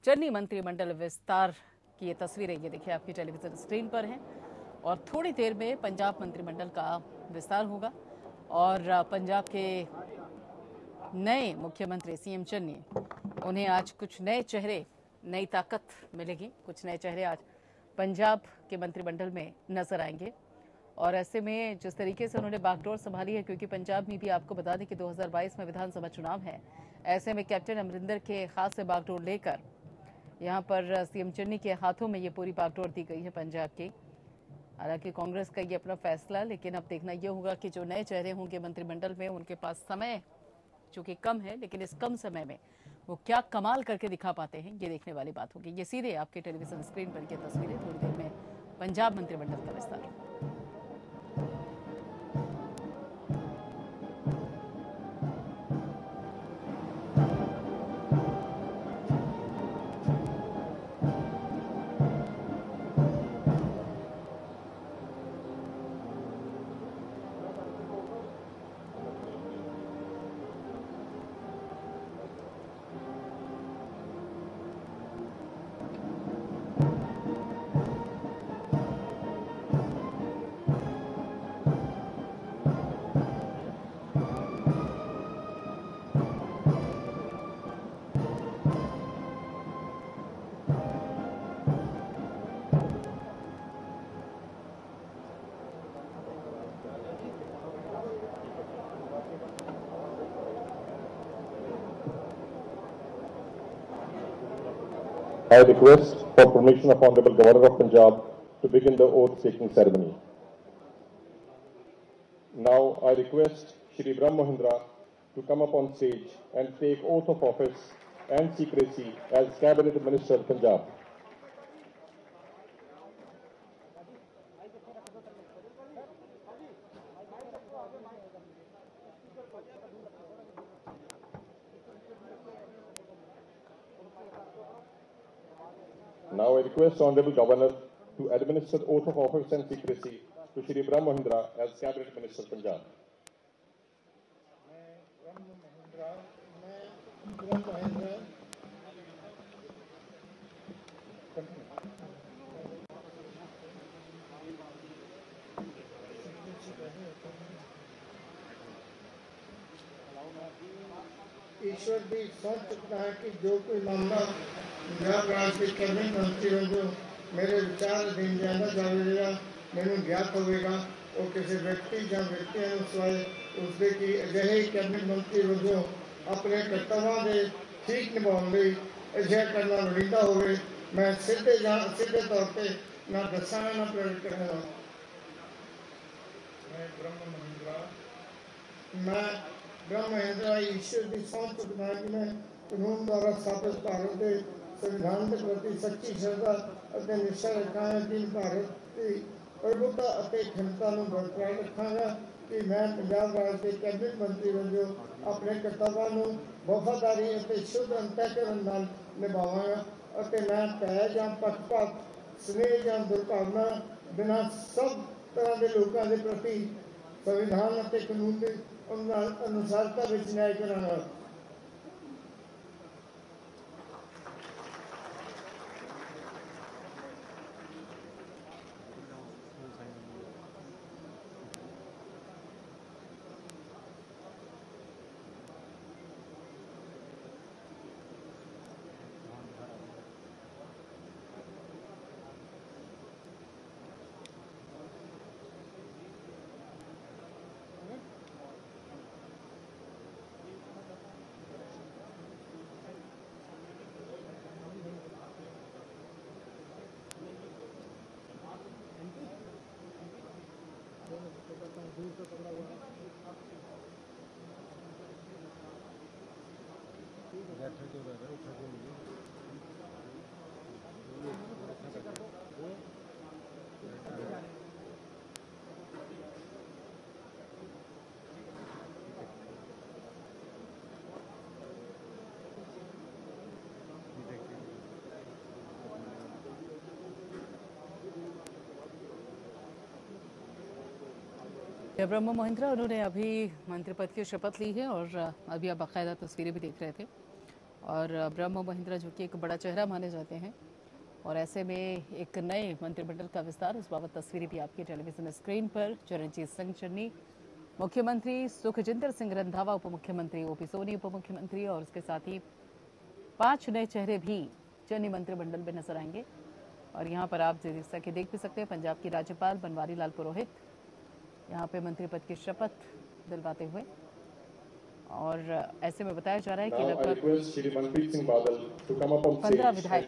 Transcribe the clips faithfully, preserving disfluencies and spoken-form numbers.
चन्नी मंत्रिमंडल विस्तार की ये तस्वीरें ये देखिए आपकी टेलीविजन स्क्रीन पर हैं और थोड़ी देर में पंजाब मंत्रिमंडल का विस्तार होगा और पंजाब के नए मुख्यमंत्री सीएम चन्नी, उन्हें आज कुछ नए चेहरे, नई ताकत मिलेगी। कुछ नए चेहरे आज पंजाब के मंत्रिमंडल में नजर आएंगे और ऐसे में जिस तरीके से उन्होंने बागडोर संभाली है, क्योंकि पंजाब में भी आपको बता दें कि दो हज़ार बाईस में विधानसभा चुनाव है, ऐसे में कैप्टन अमरिंदर के खास से बागडोर लेकर यहाँ पर सीएम चन्नी के हाथों में ये पूरी बागडोर दी गई है पंजाब की। हालांकि कांग्रेस का ये अपना फैसला, लेकिन अब देखना ये होगा कि जो नए चेहरे होंगे मंत्रिमंडल में, उनके पास समय चूंकि कम है, लेकिन इस कम समय में वो क्या कमाल करके दिखा पाते हैं, ये देखने वाली बात होगी। ये सीधे आपके टेलीविजन स्क्रीन पर ये तस्वीरें, थोड़ी देर में पंजाब मंत्रिमंडल का विस्तार। I request for permission of Honorable Governor of Punjab to begin the oath-taking ceremony. Now I request Shri Brahma Mahindra to come up on stage and take oath of office and secrecy as Cabinet Minister of Punjab. Now I request Honorable Governor to administer oath of office and secrecy to Shri Brahma Mahindra as Cabinet Minister of Punjab. ईश्वर की सौंप चुका है कि जो कोई मामला पंजाब राज के cabinet मंत्री वजों मेरे विचार अधीन लिया जाएगा, मैनू ज्ञात होगा और किसी व्यक्ति या व्यक्तियों सिवाय उसके की अजिहे कैबिनेट मंत्री वजों अपने कर्तव्यों के ठीक निभाने अजिहा करना लोड़ींदा होवे, मैं सीधे या सीधे तौर पर ना दसांगा ना प्रेरित करूँगा। मैं ब्रह्म महिंद्रा मैं ब्रह्म महिंद्रा ईश्वर की सौंप चुका है कि मैं कानून द्वारा स्थापित भारत के संविधान के प्रति सच्ची श्रद्धा और निष्ठा रखांगा कि भारत की प्रभुता और अखंडता को बरकरार रखांगा, कि मैं पंजाब राज के कैबिनेट मंत्री वजों अपने कर्तव्यों को वफादारी और शुद्ध अंतःकरण नाल निभावांगा और मैं भय या पक्षपात, स्नेह या दुर्भावना बिना सब तरह के लोगों के प्रति संविधान और कानून के अनुसारता में न्याय करांगा। ब्रह्म महिंद्रा, उन्होंने अभी मंत्री पद की शपथ ली है और अभी आप बाकायदा तस्वीरें भी देख रहे थे। और ब्रह्म महिंद्रा जो कि एक बड़ा चेहरा माने जाते हैं, और ऐसे में एक नए मंत्रिमंडल का विस्तार, इस बाबत तस्वीरें भी आपकी टेलीविजन स्क्रीन पर। चरणजीत सिंह चन्नी मुख्यमंत्री, सुखजिंदर सिंह रंधावा उप मुख्यमंत्री, ओपी सोनी उप मुख्यमंत्री, और उसके साथ ही पांच नए चेहरे भी चन्नी मंत्रिमंडल में नजर आएंगे। और यहाँ पर आप जैसा कि देख भी सकते हैं, पंजाब की राज्यपाल बनवारी लाल पुरोहित यहाँ पे मंत्री पद की शपथ दिलवाते हुए, और ऐसे में बताया जा रहा है कि लगभग पंद्रह विधायक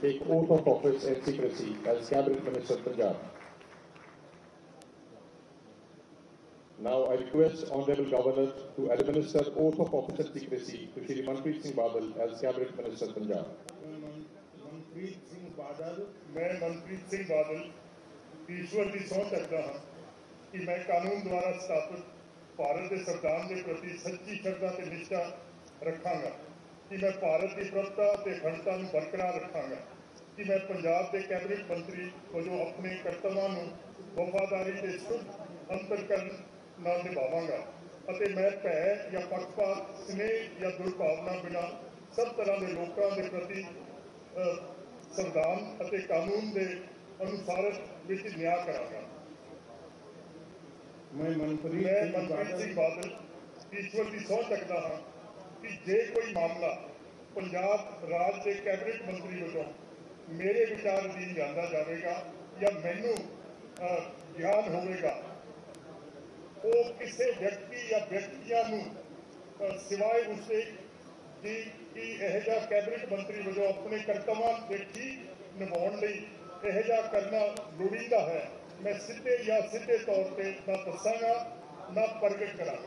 Now I request Honorable Governor to administer oath of office and secrecy to Shri Manpreet Singh Badal as Cabinet Minister Punjab. Manpreet Singh Badal मैं मनप्रीत सिंह बादल ईश्वर की सौंह करता हाँ कि मैं कानून द्वारा स्थापित भारत के संविधान के प्रति सच्ची श्रद्धा ते निष्ठा रखांगा कि मैं भारत की प्रभुता ते अखंडता नूं बरकरार रखांगा कि मैं पंजाब के कैबिनेट मंत्री वजों अपने कर्तव्यां नूं वफादारी ते शुद्ध अंतरकरण नाल निभावांगा ਅਤੇ मैं भै या पक्षपात स्नेह या दुर्भावना बिना सब तरह के लोगों के प्रति संविधान ਅਤੇ कानून के अनुसार विच न्याय करांगा। मैं मनप्रीत मैं मनप्रीत सिंह बादल ईश्वर की सौंह चुकता हाँ कि जे कोई मामला पंजाब राज के कैबिनेट मंत्री वजों मेरे विचार अधीन लिया जाएगा या मैनू ज्ञान होगा, वो किसी व्यक्ति या व्यक्तियों सिवाय उससे कि कि यह कैबिनेट मंत्री वजों अपने कर्तव्यों के ठीक निभाने लई यह करना लोड़ींदा है, मैं सीधे या सीधे तौर पर ना दसांगा ना प्रगट करांगा।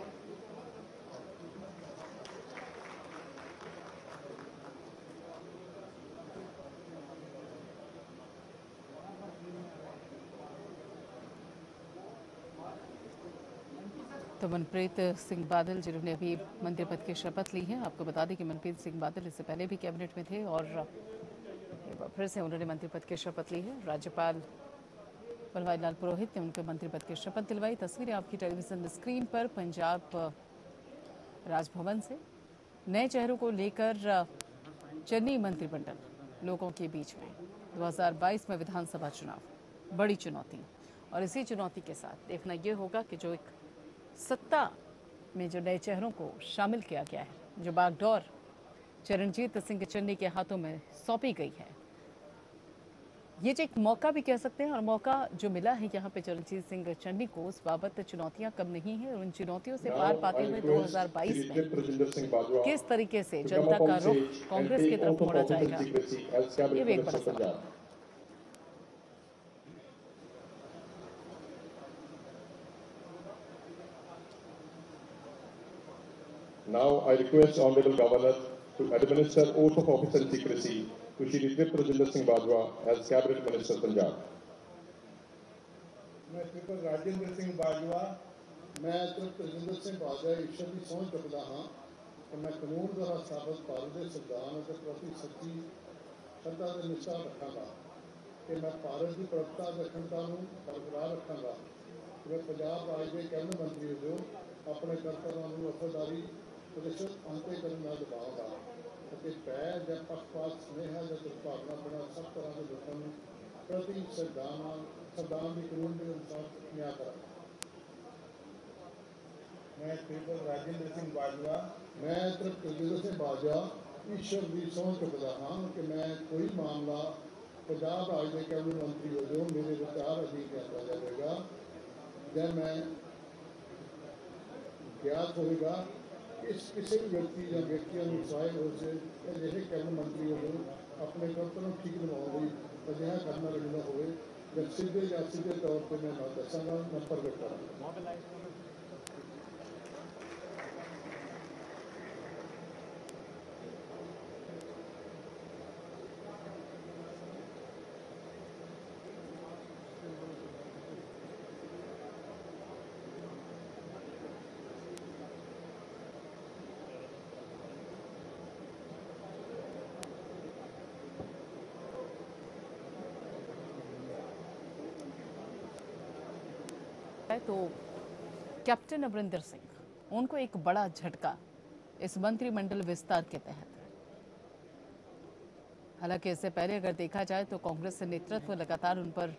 तो मनप्रीत सिंह बादल जिन्होंने अभी मंत्री पद की शपथ ली है, आपको बता दें कि मनप्रीत सिंह बादल इससे पहले भी कैबिनेट में थे और फिर से उन्होंने मंत्री पद की शपथ ली है। राज्यपाल बनवारी लाल पुरोहित ने उनको मंत्री पद की शपथ दिलवाई। तस्वीरें आपकी टेलीविजन स्क्रीन पर पंजाब राजभवन से नए चेहरों को लेकर चन्नी मंत्रिमंडल लोगों के बीच में दो हज़ार बाईस में विधानसभा चुनाव बड़ी चुनौती, और इसी चुनौती के साथ देखना यह होगा कि जो एक सत्ता में जो नए चेहरों को शामिल किया गया है, जो बागडोर चरणजीत सिंह चन्नी के हाथों में सौंपी गई है, ये जो एक मौका भी कह सकते हैं, और मौका जो मिला है यहाँ पे चरणजीत सिंह चन्नी को, उस बाबत चुनौतियां कम नहीं है। और उन चुनौतियों से पार पाते हुए दो हज़ार बाईस में किस तरीके से जनता का रुख कांग्रेस की तरफ मोड़ा जाएगा, ये भी एक बड़ा सवाल। Now I request Honorable Governor to administer oath of office and secrecy to Shri Rajinder Singh Bajwa as Cabinet Minister Punjab. मैं ट्रिपल राजेंद्र सिंह बाजवा मैं ट्रिपल राजेंद्र सिंह बाजवा ईश्वर की सौंह चुकता हाँ कि मैं कानून द्वारा स्थापित भारत के संविधान के प्रति सच्ची श्रद्धा और निष्ठा रखांगा कि मैं भारत की प्रभुता और अखंडता को बरकरार रखांगा कि मैं पंजाब राज के कैबिनेट मंत्री वजों अपने कर्तव्यों को वफादारी प्रतिशत अंतरीकरण नाल निभावांगा ਅਤੇ ਭੈ ਜਾਂ ਪੱਖਪਾਤ स्नेह या दुर्भावना बिना सब तरह के लोगों प्रति संविधान संविधान के कानून के अनुसार न्याय करांगा। मैं ट्रिपल राजेंद्र सिंह बाजवा मैं ट्रिपल राजेंद्र सिंह बाजवा ईश्वर की सौंह चुकता हाँ कि मैं कोई मामला पंजाब राज के कैबिनेट मंत्री वजों मेरे विचार अधीन लिया जाएगा या मैं ज्ञात होगा इस किसी भी व्यक्ति या व्यक्तियों सिवाय से अजिहे कैबिनेट मंत्री वजों अपने कर्तव्यों ठीक निभाने अजिहा करना लगना हो या सीधे या सीधे तौर पर मैं ना दसांगा ना प्रगट करांगा। तो कैप्टन अमरिंदर सिंह, उनको एक बड़ा झटका इस मंत्रिमंडल विस्तार के तहत हालांकि इससे पहले अगर देखा जाए तो कांग्रेस नेतृत्व लगातार उन पर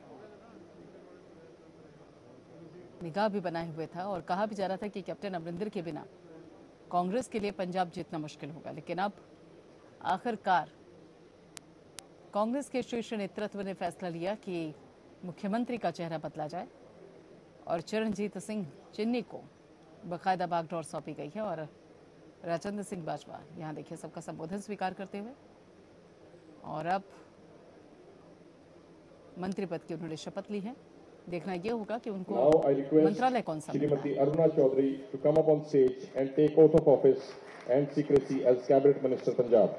निगाह भी बनाए हुए था और कहा भी जा रहा था कि कैप्टन अमरिंदर के बिना कांग्रेस के लिए पंजाब जीतना मुश्किल होगा। लेकिन अब आखिरकार कांग्रेस के शीर्ष नेतृत्व ने फैसला लिया कि मुख्यमंत्री का चेहरा बदला जाए और चरणजीत सिंह चिन्नी को बाकायदा बागडोर सौंपी गई है। और राजेंद्र सिंह बाजवा यहाँ देखिए सबका संबोधन स्वीकार करते हुए, और अब मंत्री पद की उन्होंने शपथ ली है। देखना यह होगा कि उनको मंत्रालय कौन सा मिलता है। Shrimati Aruna Chaudhary to come up on stage and take oath of office and secrecy as Cabinet Minister Punjab.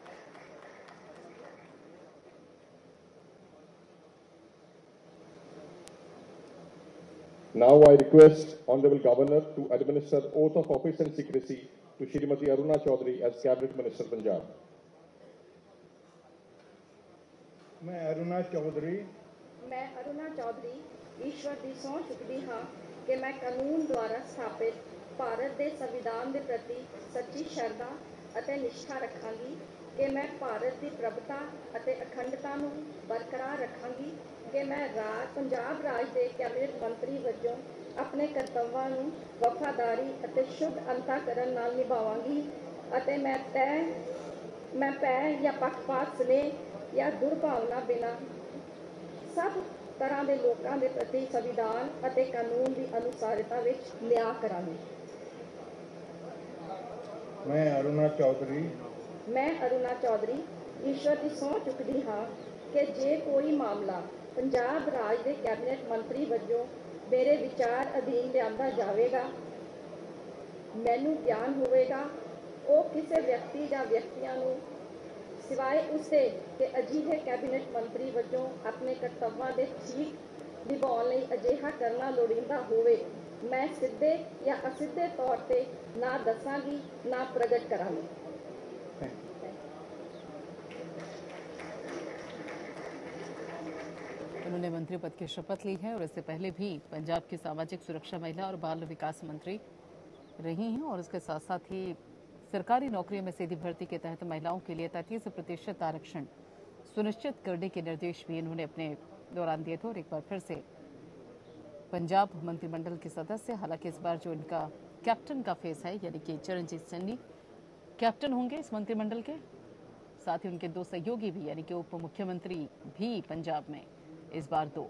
Now I request Honorable Governor to administer oath of office and secrecy to Shrimati Aruna Chaudhary as Cabinet Minister Punjab. मैं अरुणा चौधरी मैं अरुणा चौधरी ईश्वर ਦੀ ਸਹੁੰ ਚੁੱਕਦੀ ਹਾਂ ਕਿ ਮੈਂ ਕਾਨੂੰਨ ਦੁਆਰਾ ਸਥਾਪਿਤ ਭਾਰਤ ਦੇ ਸੰਵਿਧਾਨ ਦੇ ਪ੍ਰਤੀ ਸੱਚੀ ਸ਼ਰਧਾ ਅਤੇ ਨਿਸ਼ਠਾ ਰੱਖਾਂਗੀ ਕਿ ਮੈਂ ਭਾਰਤ ਦੀ ਪ੍ਰਭੂਤਾ ਅਤੇ ਅਖੰਡਤਾ ਨੂੰ ਬਰਕਰਾਰ ਰੱਖਾਂਗੀ ਕਿ ਮੈਂ ਰਾਜ ਪੰਜਾਬ ਰਾਜ ਦੇ ਕੈਬਨਿਟ ਮੰਤਰੀ ਵਜੋਂ ਆਪਣੇ ਕਰਤੱਵਾਂ ਨੂੰ ਵਫਾਦਾਰੀ ਅਤੇ ਸ਼ੁੱਧ ਅੰਤःਕਰਨ ਨਾਲ ਨਿਭਾਵਾਂਗੀ ਅਤੇ ਮੈਂ ਤੈ ਮੈਂ ਪੈ ਜਾਂ ਪੱਖਪਾਤ ਸਨੇਹ ਜਾਂ ਦੁਰਭਾਵਨਾ ਬਿਨਾਂ ਸਭ ਤਰ੍ਹਾਂ ਦੇ ਲੋਕਾਂ ਦੇ ਪ੍ਰਤੀ ਸੰਵਿਧਾਨ ਅਤੇ ਕਾਨੂੰਨ ਦੀ ਅਨੁਸਾਰਤਾ ਵਿੱਚ ਨਿਆਂ ਕਰਾਂਗੀ। मैं अरुणा चौधरी ਮੈਂ ਅਰੁਣਾ ਚੌਧਰੀ ਈਸ਼ਵਰ ਦੀ ਸਹੁੰ ਚੁੱਕਦੀ ਹਾਂ ਕਿ ਜੇ ਕੋਈ ਮਾਮਲਾ ਪੰਜਾਬ ਰਾਜ ਦੇ ਕੈਬਨਿਟ ਮੰਤਰੀ ਵਜੋਂ ਮੇਰੇ ਵਿਚਾਰ ਅਧੀਨ ਲਿਆਂਦਾ ਜਾਵੇਗਾ, ਮੈਨੂੰ ਗਿਆਨ ਹੋਵੇਗਾ, ਉਹ ਕਿਸੇ ਵਿਅਕਤੀ ਜਾਂ ਵਿਅਕਤੀਆਂ ਨੂੰ ਸਿਵਾਏ ਉਸਦੇ ਕਿ ਅਜਿਹੇ ਕੈਬਨਿਟ ਮੰਤਰੀ ਵਜੋਂ ਆਪਣੇ ਕਰਤੱਵਾਂ ਦੇ ਠੀਕ ਨਿਭਾਉਣ ਲਈ ਅਜਿਹਾ ਕਰਨਾ ਲੋੜੀਂਦਾ ਹੋਵੇ, ਮੈਂ ਸਿੱਧੇ ਜਾਂ ਅਸਿੱਧੇ ਤੌਰ ਤੇ ਨਾ ਦੱਸਾਂਗੀ ਨਾ ਪ੍ਰਗਟ ਕਰਾਂਗੀ। उन्होंने मंत्री पद की शपथ ली है और इससे पहले भी पंजाब की सामाजिक सुरक्षा, महिला और बाल विकास मंत्री रही हैं और इसके साथ साथ ही सरकारी नौकरियों में सीधी भर्ती के तहत महिलाओं के लिए तैंतीस प्रतिशत आरक्षण सुनिश्चित करने के निर्देश भी इन्होंने अपने दौरान दिए थे। और एक बार फिर से पंजाब मंत्रिमंडल के सदस्य, हालांकि इस बार जो इनका कैप्टन का फेस है यानी कि चरणजीत सिंह कैप्टन होंगे इस मंत्रिमंडल के, साथ ही उनके दो सहयोगी भी यानी कि उप मुख्यमंत्री भी पंजाब में इस बार दो,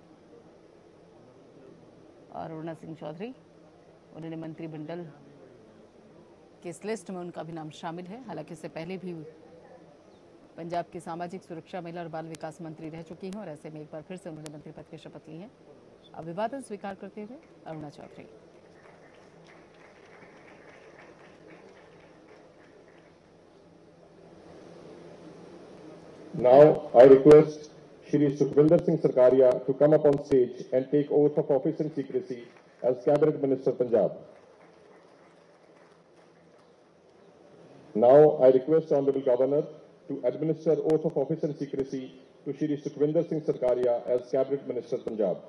और अरुणा सिंह चौधरी उन्होंने मंत्रिमंडल कि इस लिस्ट में उनका भी नाम शामिल है। हालांकि इससे पहले भी पंजाब की सामाजिक सुरक्षा, महिला और बाल विकास मंत्री रह चुकी हैं और ऐसे में एक बार फिर से उन्होंने मंत्री पद की शपथ ली है। अभिवादन स्वीकार करते हुए Aruna Chaudhary. Now I request Shri Sukhvinder Singh Sarkaria to come up on stage and take oath of office and secrecy as Cabinet Minister Punjab. Now I request Honorable Governor to administer oath of office and secrecy to Shri Sukhvinder Singh Sarkaria as Cabinet Minister Punjab.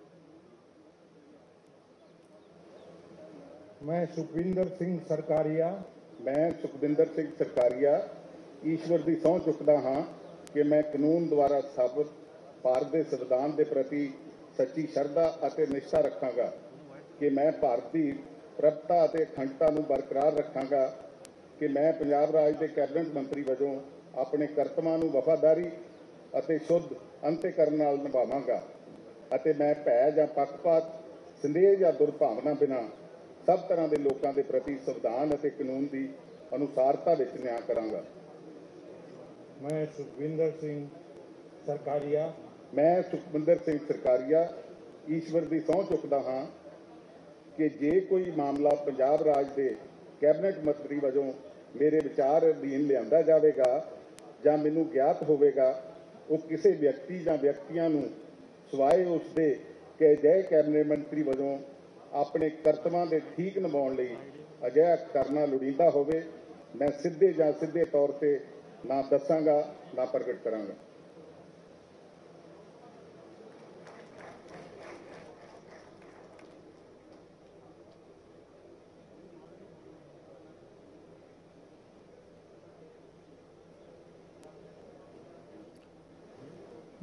मैं सुखविंदर सिंह सरकारिया मैं सुखविंदर सिंह सरकारिया ईश्वर ਦੀ ਸਹੁੰ ਚੁੱਕਦਾ ਹਾਂ ਕਿ ਮੈਂ ਕਾਨੂੰਨ ਦੁਆਰਾ ਸਥਾਪਿਤ ਭਾਰਤ ਦੇ ਸੰਵਿਧਾਨ ਦੇ ਪ੍ਰਤੀ ਸੱਚੀ ਸ਼ਰਧਾ ਅਤੇ ਨਿਸ਼ਠਾ ਰੱਖਾਂਗਾ ਕਿ ਮੈਂ ਭਾਰਤੀ ਪ੍ਰਭੂਤਾ ਅਤੇ ਅਖੰਡਤਾ ਨੂੰ ਬਰਕਰਾਰ ਰੱਖਾਂਗਾ ਕਿ ਮੈਂ ਪੰਜਾਬ ਰਾਜ ਦੇ ਕੈਬਨਿਟ ਮੰਤਰੀ ਵਜੋਂ ਆਪਣੇ ਕਰਤੱਵਾਂ ਨੂੰ ਵਫਾਦਾਰੀ ਅਤੇ ਸ਼ੁੱਧ ਅੰਤःਕਰਨ ਨਾਲ ਨਿਭਾਵਾਂਗਾ ਅਤੇ ਮੈਂ ਭੈ ਜਾਂ ਪੱਖਪਾਤ, ਸੰਦੇਹ ਜਾਂ ਦੁਰਭਾਵਨਾ ਬਿਨਾਂ ਸਭ ਤਰ੍ਹਾਂ ਦੇ ਲੋਕਾਂ ਦੇ ਪ੍ਰਤੀ ਸੰਵਿਧਾਨ ਅਤੇ ਕਾਨੂੰਨ ਦੀ ਅਨੁਸਾਰਤਾ ਵਿੱਚ ਨਿਆਂ ਕਰਾਂਗਾ। मैं सुखविंदर सिंह सरकारिया मैं सुखविंदर सिंह सरकारिया ईश्वर ਦੀ ਸਹੁੰ ਚੁੱਕਦਾ ਹਾਂ ਕਿ ਜੇ ਕੋਈ ਮਾਮਲਾ ਪੰਜਾਬ ਰਾਜ ਦੇ ਕੈਬਨਿਟ ਮੰਤਰੀ ਵਜੋਂ ਮੇਰੇ ਵਿਚਾਰ ਅਧੀਨ ਲਿਆਂਦਾ ਜਾਵੇਗਾ ਜਾਂ ਮੈਨੂੰ ਗਿਆਤ ਹੋਵੇਗਾ, ਉਹ ਕਿਸੇ ਵਿਅਕਤੀ ਜਾਂ ਵਿਅਕਤੀਆਂ ਨੂੰ ਸਿਵਾਏ ਉਸ ਦੇ ਕਿ ਅਜਿਹੇ ਕੈਬਨਿਟ ਮੰਤਰੀ ਵਜੋਂ ਆਪਣੇ ਕਰਤੱਵਾਂ ਦੇ ਠੀਕ ਨਿਭਾਉਣ ਲਈ ਅਜਿਹਾ ਕਰਨਾ ਲੋੜੀਂਦਾ ਹੋਵੇ, ਮੈਂ ਸਿੱਧੇ ਜਾਂ ਸਿੱਧੇ ਤੌਰ ਤੇ ਨਾ ਦੱਸਾਂਗਾ ਨਾ ਪ੍ਰਗਟ ਕਰਾਂਗਾ।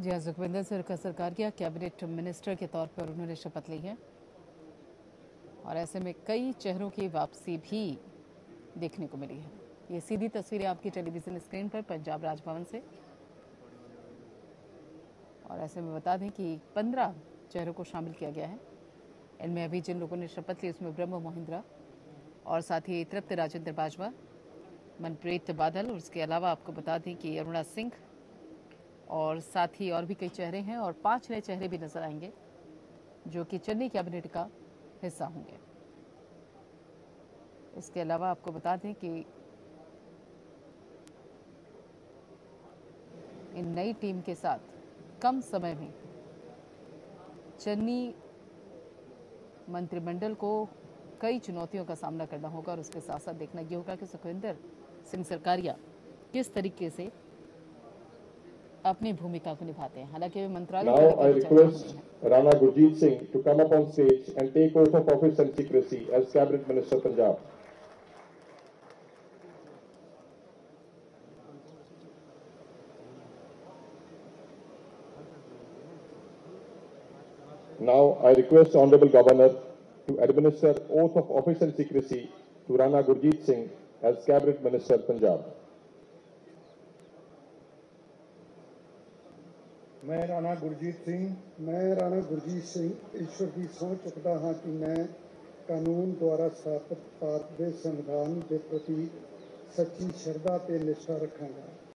जी हाँ, सुखविंदर सिंह का सरकार किया कैबिनेट मिनिस्टर के तौर पर उन्होंने शपथ ली है और ऐसे में कई चेहरों की वापसी भी देखने को मिली है। ये सीधी तस्वीरें आपकी टेलीविजन स्क्रीन पर पंजाब राजभवन से। और ऐसे में बता दें कि पंद्रह चेहरों को शामिल किया गया है। इनमें अभी जिन लोगों ने शपथ ली उसमें ब्रह्म मोहिंद्रा और साथ ही तृप्त राजेंद्र बाजवा, मनप्रीत बादल और उसके अलावा आपको बता दें कि अरुणा सिंह और साथ ही और भी कई चेहरे हैं और पांच नए चेहरे भी नजर आएंगे जो कि चेन्नई कैबिनेट का हिस्सा होंगे। इसके अलावा आपको बता दें कि इन नई टीम के साथ कम समय में चेन्नई मंत्रिमंडल को कई चुनौतियों का सामना करना होगा और उसके साथ साथ देखना ये होगा कि सुखविंदर सिंह सरकारिया किस तरीके से अपनी भूमिका को निभाते हैं। हालांकि वे मंत्रालय Now I request Rana Gurjeet Singh to come up on stage and take oath of office and secrecy as Cabinet Minister Punjab. Now I request Honorable Governor to administer oath of office and secrecy to Rana Gurjeet Singh as Cabinet Minister Punjab. मैं राणा गुरजीत सिंह मैं राणा गुरजीत सिंह ईश्वर की सਹੁੰ चुकता हाँ कि मैं कानून द्वारा स्थापित भारत के संविधान के प्रति सच्ची श्रद्धा ते निष्ठा रखांगा।